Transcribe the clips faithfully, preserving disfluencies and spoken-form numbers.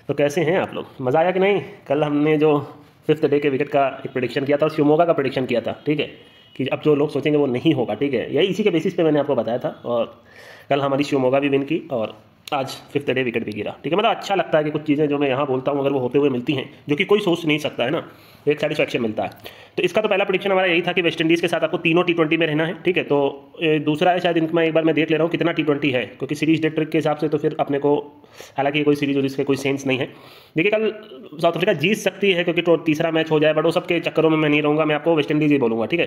तो कैसे हैं आप लोग? मज़ा आया कि नहीं? कल हमने जो फिफ्थ डे के विकेट का एक प्रेडिक्शन किया था और शिवमोगा का प्रेडिक्शन किया था, ठीक है, कि अब जो लोग सोचेंगे वो नहीं होगा, ठीक है, यही इसी के बेसिस पे मैंने आपको बताया था। और कल हमारी शिवमोगा भी विन की और आज फिफ्थ डे विकेट भी गिरा, ठीक है। मतलब अच्छा लगता है कि कुछ चीज़ें जो मैं यहाँ बोलता हूँ अगर वो होते हुए मिलती हैं, जो कि कोई सोच नहीं सकता है ना, एक सेटिस्फैक्शन मिलता है। तो इसका तो पहला प्रेडिक्शन हमारा यही था कि वेस्ट इंडीज़ के साथ आपको तीनों टी ट्वेंटी में रहना है, ठीक है। तो ए, दूसरा है शायद इनका, एक बार मैं देख ले रहा हूँ कितना टी ट्वेंटी है, क्योंकि सीरीज डे ट्रिक के हिसाब से तो फिर अपने को, हालांकि कोई सीरीज और इसका कोई सेंस नहीं है। देखिए कल साउथ अफ्रीका जीत सकती है क्योंकि तो तीसरा मैच हो जाए, बट वो सब के चक्करों में मैं नहीं रहूँगा, मैं आपको वेस्ट इंडीज़ ही बोलूँगा, ठीक है।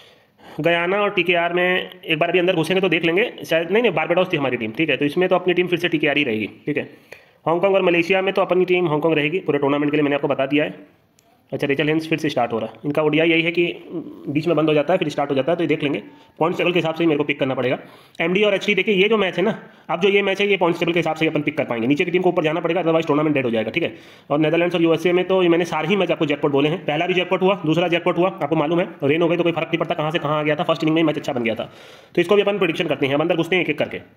गयाना और टीकेआर में एक बार अभी अंदर घुसेंगे तो देख लेंगे, शायद नहीं नहीं बारबाडोस थी हमारी टीम, ठीक है। तो इसमें तो अपनी टीम फिर से टीकेआर ही रहेगी, ठीक है। हांगकांग और मलेशिया में तो अपनी टीम हांगकांग रहेगी पूरे टूर्नामेंट के लिए, मैंने आपको बता दिया है। अच्छा, रेचल हेंस फिर से स्टार्ट हो रहा है, इनका ओडीआई यही है कि बीच में बंद हो जाता है फिर स्टार्ट हो जाता है, तो ये देख लेंगे। पॉइंट्स टेबल के हिसाब से ही मेरे को पिक करना पड़ेगा। एमडी और एचडी देखिए ये जो मैच है ना, अब जो ये मैच है ये पॉइंट्स टेबल के हिसाब से अपन पिक कर पाएंगे, नीचे की टीम को ऊपर जाना पड़ेगा, अदरवाइज टूर्नामेंट डेड हो जाएगा, ठीक है। और नेदरलैंड्स और यूएसए में तो मैंने सारे ही मैच आपको जैकपॉट बोले हैं, पहला भी जैकपॉट हुआ, दूसरा जैकपॉट हुआ, आपको मालूम है, रेन हो गई तो कोई फर्क नहीं पड़ता कहाँ से कहाँ आ गया था, फर्स्ट इनिंग में मैच अच्छा बन गया था। तो इसको भी अपन प्रेडिक्शन करते हैं, अंदर घुसते हैं एक एक करके।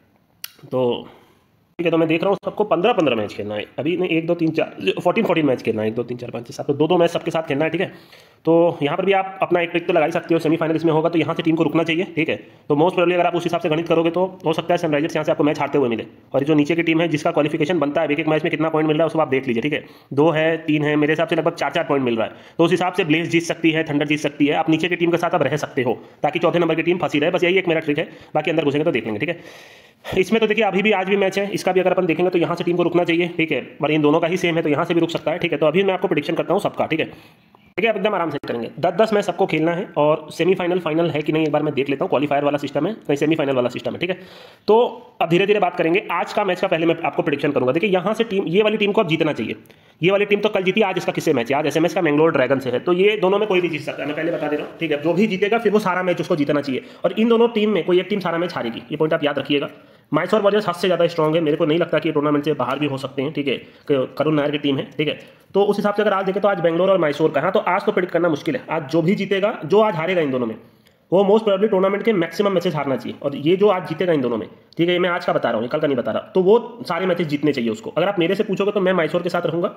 तो ठीक है, तो मैं देख रहा हूँ सबको पंद्रह पंद्रह मैच खेलना है, अभी नहीं एक दो तीन चार फोर्टीन फोर्टीन मैच खेलना है, एक दो तीन चार पाँच छः सात, तो दो दो मैच सबके साथ खेलना है, ठीक है। तो यहाँ पर भी आप अपना एक ट्रिक तो लगा ही सकते हो, सेमीफाइनल इसमें होगा तो यहाँ से टीम को रुकना चाहिए, ठीक है। तो मोस्ट प्रोबेबली अगर आप उस हिसाब से गणित करोगे तो हो सकता है सनराइजर्स यहाँ से आपको मैच हारते हुए मिले, और जो नीचे की टीम है जिसका क्वालिफिकेशन बनता है एक एक मैच में कितना पॉइंट मिल रहा है उसको आप देख लीजिए, ठीक है। दो है, तीन है, मेरे हिसाब से लगभग चार चार पॉइंट मिल रहा है, तो उस हिसाब से ब्लेज जीत सकती है, थंडर जीत सकती है, आप नीचे की टीम के साथ आप रह सकते हो ताकि चौथे नंबर की टीम फंसी रहे, बस यही एक मेरा ट्रिक है। बाकी अंदर घुसेंगे तो देख लेंगे, ठीक है। इसमें तो देखिए अभी भी आज भी मैच है, इसका भी अगर अपन देखेंगे तो यहाँ से टीम को रुकना चाहिए, ठीक है, पर इन दोनों का ही सेम है तो यहाँ से भी रुक सकता है, ठीक है। तो अभी मैं आपको प्रेडिक्शन करता हूँ सबका, ठीक है, ठीक है, एकदम आराम से करेंगे। दस दस मैच सबको खेलना है, और सेमीफाइनल फाइनल है कि नहीं एक बार मैं देख लेता हूँ, क्वालीफायर वाला सिस्टम है कहीं सेमीफाइनल वाला सिस्टम है, ठीक है। तो अब धीरे धीरे बात करेंगे आज का मैच का, पहले मैं आपको प्रेडिक्शन करूंगा। देखिए यहाँ से टीम, ये वाली टीम को अब जीतना चाहिए, ये वाली टीम तो कल जीती, आज इसका किससे मैच है, आज एसएमएस का मैंगलोर ड्रैगन से है, तो ये दोनों में कोई भी जीत सकता है, मैं पहले बता दे रहा हूँ, ठीक है। जो भी जीतेगा फिर वो सारा मैच उसको जीतना चाहिए, और इन दोनों टीम में कोई एक टीम सारा मैच हारेगी, ये पॉइंट आप याद रखिएगा। माइसोर वॉरियर्स हद से ज़्यादा स्ट्रॉन्ग है, मेरे को नहीं लगता कि ये टूर्नामेंट से बाहर भी हो सकते हैं, ठीक है। करुण नायर की टीम है, ठीक है। तो उस हिसाब से अगर आज देखें तो आज बेंगलोर और मैसूर का, हाँ तो आज तो प्रेडिक्ट करना मुश्किल है, आज जो भी जीतेगा, जो आज हारेगा इन दोनों में, वो मोस्ट प्रोबेबली टूर्नामेंट के मैक्सिमम मैचेस हारना चाहिए, और ये जो आज जीतेगा इन दोनों में, ठीक है, ये मैं आज का बता रहा हूँ, कल का नहीं बता रहा, तो वो सारे मैचेस जीतने चाहिए उसको। अगर आप मेरे से पूछोगे तो मैं मैसूर के साथ रहूँगा।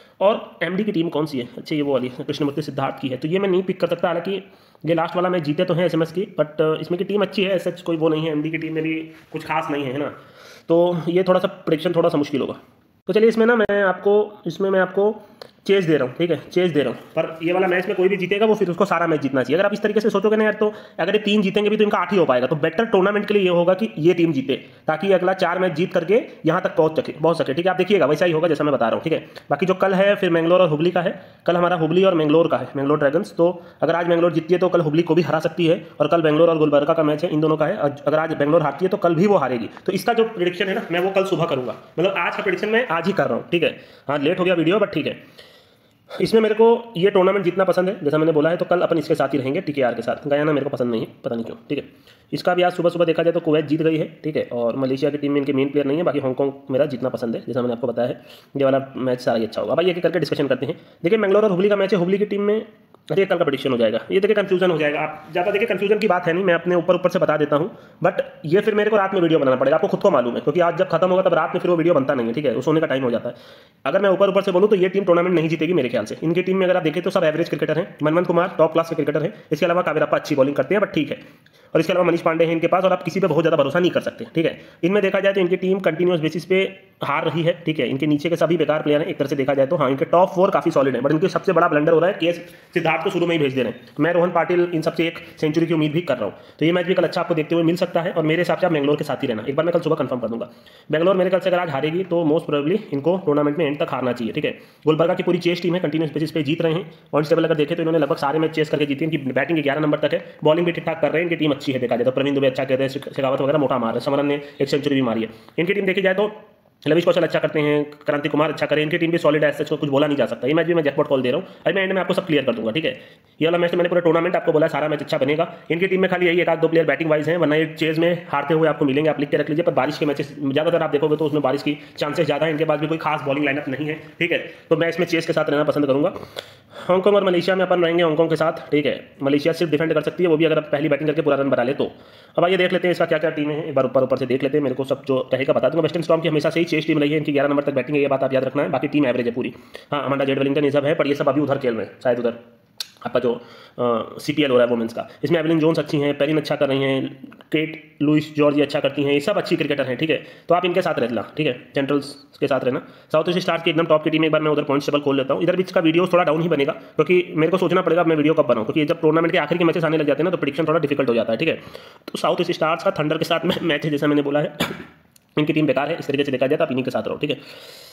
और एमडी की टीम कौन सी है? अच्छा ये वो वाली कृष्णमूर्ति सिद्धार्थ की है, तो ये मैं नहीं पिक कर सकता, हालांकि ये लास्ट वाला मैच जीते तो हैं एसएमएस की, बट इसमें की टीम अच्छी है, सच कोई वो नहीं है, एमडी की टीम में भी कुछ खास नहीं है ना, तो ये थोड़ा सा प्रेडिक्शन थोड़ा सा मुश्किल होगा। तो चलिए इसमें ना मैं आपको इसमें मैं आपको चेज दे रहा हूँ, ठीक है, चेज दे रहा हूँ, पर ये वाला मैच में कोई भी जीतेगा वो फिर उसको सारा मैच जीतना चाहिए। अगर आप इस तरीके से सोचोगे ना यार, तो अगर ये तीन जीतेंगे भी तो इनका आठ ही हो पाएगा, तो बेटर टूर्नामेंट के लिए ये होगा कि ये टीम जीते, ताकि अगला चार मैच जीत करके यहाँ तक पहुँच सके पहुँच सके ठीक है। आप देखिएगा वैसा ही होगा जैसा मैं बता रहा हूँ, ठीक है। बाकी जो कल है फिर मैंगलोर और हुबली का है, कल हमारा हुबली और मैंगलोर का है, मैंगलोर ड्रैगन्स। तो अगर आज मैंगलोर जीतती है तो कल हुबली को भी हरा सकती है, और कल बेंगलोर और गुलबर्गा का मैच है, इन दोनों का है। अगर आज बेंगलोर हारती है तो कल भी वो हारेगी, तो इसका जो प्रेडिक्शन है ना मैं वो कल सुबह करूँगा, मतलब आज का प्रेडिक्शन मैं आज ही कर रहा हूँ, ठीक है। हाँ लेट हो गया वीडियो, बट ठीक है। इसमें मेरे को ये टूर्नामेंट जितना पसंद है, जैसा मैंने बोला है, तो कल अपन इसके साथ ही रहेंगे, टीकेआर के साथ। गयाना मेरे को पसंद नहीं है, पता नहीं क्यों, ठीक है। इसका भी आज सुबह सुबह देखा जाए तो कुवैत जीत गई है, ठीक है, और मलेशिया की टीम में इनके मेन प्लेयर नहीं है। बाकी हांगकांग मेरा जीतना पसंद है, जैसा मैंने आपको बताया है, ये वाला मैच सारा ही अच्छा होगा। भाई एक करके डिस्कशन करते हैं। देखिए मैंगलोर और हुबली का मैच है, हुबली की टीम में अरे कल का प्रेडिक्शन हो जाएगा, ये देखिए कंफ्यूजन हो जाएगा। आप ज़्यादा देखिए कंफ्यूजन की बात है नहीं, मैं अपने ऊपर ऊपर से बता देता हूँ, बट ये फिर मेरे को रात में वीडियो बनाना पड़ेगा, आपको खुद को मालूम है, क्योंकि आज जब खत्म होगा तब रात में फिर वो वीडियो बनता नहीं है, ठीक है, उस होने का टाइम हो जाता है। अगर मैं ऊपर ऊपर से बोलूँ तो ये टीम टूर्नामेंट नहीं जीतेगी मेरे ख्याल से। इनकी टीम में अगर आप देखें तो सब एवरेज क्रिकेटर हैं, मनमंत कुमार टॉप क्लास के क्रिकेटर हैं, इसके अलावा कावेरप्पा अच्छी बॉलिंग करते हैं बट ठीक है, और इसके अलावा मनीष पांडे हैं इनके पास, और आप किसी पे बहुत ज़्यादा भरोसा नहीं कर सकते, ठीक है। इनमें देखा जाए तो इनकी टीम कंटिन्यूस बेसिस पे हार रही है, ठीक है। इनके नीचे के सभी बेकार प्लेयर हैं एक तरह से देखा जाए तो, हाँ इनके टॉप फोर काफी सॉलिड है, बट इनके सबसे बड़ा ब्लंडर हो रहा है केएस सिद्धार्थ को शुरू में ही भेज दे रहे हैं। मैं रोहन पाटिल इन सबसे एक सेंचुरी की उम्मीद भी कर रहा हूँ, तो ये मैच भी कल अच्छा आपको देखते हुए मिल सकता है, और मेरे हिसाब से आप बेंगलोर के साथ ही रहना। एक बार मैं कल सुबह कंफर्म कर दूंगा, बेंगलोर मेरे कल से अगर आज हारेगी तो मोस्ट प्रोबेबली इनको टूर्नामेंट में एंड तक हारना चाहिए, ठीक है। गुलबर्गा की पूरी चेस टीम है, कंटिन्यूस बेसिस पे जीत रहे हैं, पॉइंट्स टेबल अगर देखें तो इन्होंने लगभग सारे मैच चेस करके जीते हैं। इनकी बैटिंग ग्यारह नंबर तक है, बॉलिंग भी ठीक ठाक कर रहे हैं, इनकी टीम अच्छी है देखा जाए तो। प्रवीण दुबे अच्छा कहते हैं, शेखावत वगैरह मोटा मार रहे हैं, समरन ने एक सेंचुरी भी मारी है। इनकी टीम देखी जाए तो लविश कौशल अच्छा करते हैं, क्रांति कुमार अच्छा करें, इनकी टीम भी सॉलिड है, सच को कुछ बोला नहीं जा सकता। ये मैच भी मैं जैकपॉट कॉल दे रहा हूँ, अभी मैं एंड में आपको सब क्लियर कर दूंगा, ठीक है। ये वाला मैच तो मैंने पूरा टूर्नामेंट आपको बोला सारा मैच अच्छा बनेगा। इनकी टीम में खाली यही एक आध दो प्लेयर बैटिंग वाइज हैं, वरना ये चेज में हारते हुए आपको मिलेंगे, आप लिख के रख लीजिए। पर बारिश के मैचेस ज़्यादातर आप देखोगे तो उसमें बारिश की चांसेस ज़्यादा है, इनके पास भी कोई खास बॉलिंग लाइनअप नहीं है, ठीक है। तो मैं इसमें चेज के साथ रहना पसंद करूँगा। हांगकांग और मलेशिया में अपन रहेंगे हांगकांग के साथ, ठीक है। मलेशिया सिर्फ डिफेंड कर सकती है, वो भी अगर पहली बैटिंग करके पूरा रन बना ले तो। अब आइए देख लेते हैं इसका क्या क्या टीम है, एक बार ऊपर ऊपर से देख लेते हैं, मेरे को सब जो रहेगा बता दूंगा। वेस्टर्न स्टॉर्म की हमेशा से ही चेस टीम रही है, इनकी ग्यारह नंबर तक बैटिंग है, ये बात आप याद रखना है। बाकी टीम एवरेज है पूरी। हाँ, अमांडा जेड वेलिंगटन ये सब है, पर ये सब अभी उधर खेल रहे हैं, शायद उधर आपका जो सी पी एल हो रहा है वुमेंस का। इसमें एवलिन जोन्स अच्छी हैं, पेरिन अच्छा कर रही हैं, केट लुइस जॉर्ज अच्छा करती हैं, ये सब अच्छी क्रिकेटर हैं, ठीक है। तो आप इनके साथ रहना, ठीक है, सेंट्रल्स के साथ रहना। साउथ ईस्ट स्टार्स की एकदम टॉप की टीम, एक बार मैं उधर पॉइंट्स टेबल खोल लेता हूँ। इधर बीच का वीडियो थोड़ा डाउन ही बनेगा, क्योंकि मेरे को सोचना पड़ेगा मैं वीडियो कब बनाऊँ, क्योंकि जब टूर्नामेंट के आखिर के मैचेस आने लग जाते हैं ना, तो प्रेडिक्शन थोड़ा डिफिकल्ट हो जाता है, ठीक है। तो साउथ ईस्ट स्टार्स का थंडर के साथ में मैच है, जैसा मैंने बोला है। इनकी टीम बेकार है, इस तरीके से देखा जाए तो आप इन्हीं के साथ रहो, ठीक है।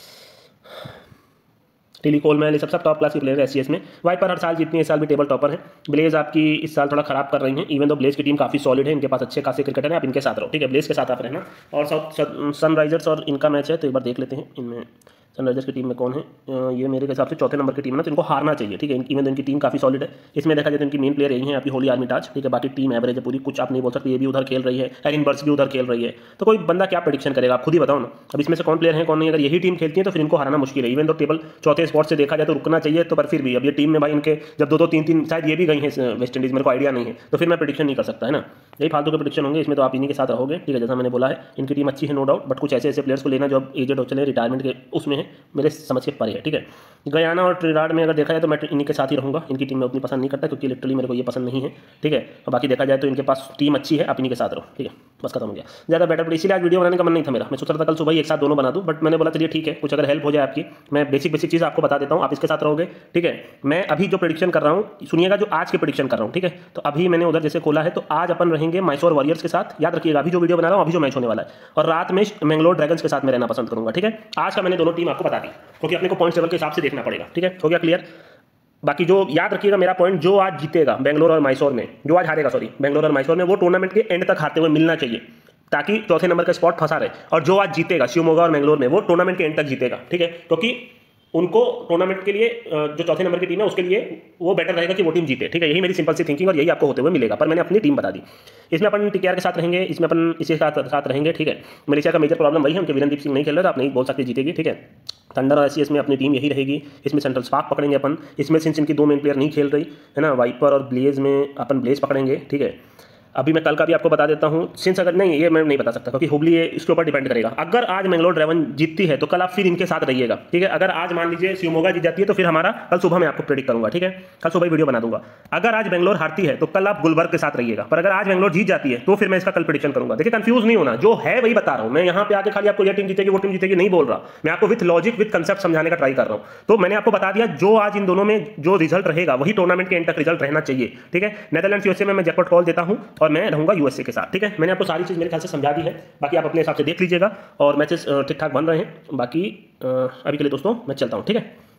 टिली कोलमैन ये सब सब टॉप क्लास के प्लेयर है एससीएस में। वाइपर हर साल जीतनी है, इस साल भी टेबल टॉपर है। ब्लेज आपकी इस साल थोड़ा खराब कर रही है, इवन दो ब्लेज की टीम काफी सॉलिड है, इनके पास अच्छे खासे क्रिकेटर है, आप इनके साथ रहो, ठीक है। ब्लेज के साथ आप रहना। और साउथ सनराइजर्स और इनका मैच है, तो एक बार देख लेते हैं इनमें सनराइजर्स की टीम में कौन है। ये मेरे हिसाब से चौथे नंबर की टीम है ना, तो इनको हारना चाहिए, ठीक है। इवन तो इनकी टीम काफी सॉलिड है। इसमें देखा जाए तो इनकी मेन प्लेयर यही है आपकी होली आर्मिताज, ठीक है। बाकी टीम एवरेज है पूरी, कुछ आप नहीं बोल सकते। ये भी उधर खेल रही है, एरिन बर्ड्स भी उधर खेल रही है, तो कोई बंदा क्या प्रेडिक्शन करेगा, आप खुद ही बताओ ना। अब इसमें से कौन प्लेयर है कौन नहीं, अगर यही टीम खेलती है तो फिर इनको हराना मुश्किल है। इवन तो टेबल चौथे स्पॉट से देखा जाए तो रुकना चाहिए, तो पर फिर भी अब ये टीम में भाई इनके जब दो दो तीन तीन शायद ये भी गई है वेस्ट इंडीज, मेरे को आइडिया नहीं है, तो फिर मैं प्रेडिक्शन नहीं कर सकता है ना। यही फालतू के प्रेडिक्शन होंगे, इसमें तो आप इन्हीं के साथ रहोगे, ठीक है। जैसा मैंने बोला है इनकी टीम अच्छी है नो डाउट, बट कुछ ऐसे ऐसे प्लेयर्स को लेना जो अब एजेड हो चले, रिटायरमेंट के उसमें है, मेरे समझ के परे है, ठीक है। गयाना और ट्रिनिडाद में अगर देखा जाए तो मैं इन्हीं के साथ ही रहूँगा। इनकी टीम में उतनी पसंद नहीं करता, क्योंकि लिटरली मेरे को ये पसंद नहीं है, ठीक है। और बाकी देखा जाए तो इनके पास टीम अच्छी है, आप इन्हीं के साथ रहो, ठीक है। बस खत्म हो गया, ज़्यादा बेटर पड़ी। इसीलिए आज वीडियो बनाने का मन नहीं था मेरा, मैं सोच रहा था कल सुबह ही एक साथ दोनों बना दूँ, बट मैंने बोला चलिए ठीक है, कुछ अगर हेल्प हो जाए आपकी, मैं बेसिक बेसिक चीज़ आपको बता देता हूँ, आप इसके साथ रहोगे, ठीक है। मैं अभी जो प्रेडिक्शन कर रहा हूँ सुनिएगा, जो आज के प्रेडिक्शन कर रहा हूँ, ठीक है। तो अभी मैंने उधर जैसे खोला है, तो आज अपन रहेंगे मैसूर वॉरियर्स के साथ, याद रखिएगा अभी जो वीडियो बना रहा हूँ अभी जो मैच होने वाला है, और रात में मैंगलोर ड्रैगन्स के साथ मैं रहना पसंद करूँगा, ठीक है। आज का मैंने दोनों टीम आपको बता दी, क्योंकि अपने को पॉइंट टेबल के हिसाब से देखना पड़ेगा, ठीक है। हो गया क्लियर। बाकी जो याद रखिएगा मेरा पॉइंट, जो आज जीतेगा बेंगलोर और मैसूर में, जो आज हारेगा सॉरी बेंगलोर और मैसूर में, वो टूर्नामेंट के एंड तक हारते हुए मिलना चाहिए, ताकि चौथे नंबर का स्पॉट फंसा रहे। और जो आज जीतेगा शिवमोगा और मैंगलोर में, वो टूर्नामेंट के एंड तक जीतेगा, ठीक है। क्योंकि उनको टूर्नामेंट के लिए जो चौथे नंबर की टीम है उसके लिए वो बेटर रहेगा कि वो टीम जीते, ठीक है। यही मेरी सिंपल सी थिंकिंग और यही आपको होते हुए मिलेगा, पर मैंने अपनी टीम बता दी। इसमें अपन टीकेआर के साथ रहेंगे, इसमें अपन इसी साथ साथ रहेंगे, ठीक है। मलेशिया का मेजर प्रॉब्लम वही है, उनके वीरेंद्रदीप सिंह नहीं खेल रहे, तो आप नहीं बोल सकते जीतेगी, ठीक है। थंडर और एससीएस में अपनी टीम यही रहेगी। इसमें सेंट्रल स्पार्क पकड़ेंगे अपन, इसमें सिंस इनकी दो मेन प्लेयर नहीं खेल रही है ना, वाइपर और ब्लेज में अपन ब्लेज पकड़ेंगे, ठीक है। अभी मैं कल का भी आपको बता देता हूँ, सिंस अगर नहीं ये मैं नहीं बता सकता, क्योंकि हुबली ये इसके ऊपर डिपेंड करेगा। अगर आज मैंगलोर ड्रैगन जीतती है तो कल आप फिर इनके साथ रहिएगा, ठीक है। अगर आज मान लीजिए शिवमोगा जीत जाती है तो फिर हमारा कल सुबह मैं आपको प्रेडिक्ट करूंगा, ठीक है। कल सुबह वीडियो बना दूंगा। अगर आज बेंगलोर हारती है तो कल आप गुलबर्ग के साथ रहिएगा, पर अगर आज बेंगलोर जीत जाती है तो फिर मैं इसका कल प्रेडिक्शन करूंगा। देखिए कंफ्यूज नहीं होना, जो है वही बता रहा हूं मैं। यहाँ पे आके खाली आपको ये टीम जीतेगी वो टीम जीतेगी नहीं बोल रहा, मैं आपको विथ लॉजिक विथ कंसेप्ट समझाने का ट्राई कर रहा हूँ। तो मैंने आपको बता दिया, जो आज इन दोनों में जो रिजल्ट रहेगा वही टूर्नामेंट के एंड तक रिजल्ट रहना चाहिए, ठीक है। नेदरलैंड्स यूएसए में मैं जैकपॉट कॉल देता हूँ और मैं रहूंगा यूएसए के साथ, ठीक है। मैंने आपको सारी चीज़ मेरे ख्याल से समझा दी है, बाकी आप अपने हिसाब से देख लीजिएगा। और मैचेस ठीक ठाक बन रहे हैं। बाकी अभी के लिए दोस्तों मैं चलता हूँ, ठीक है।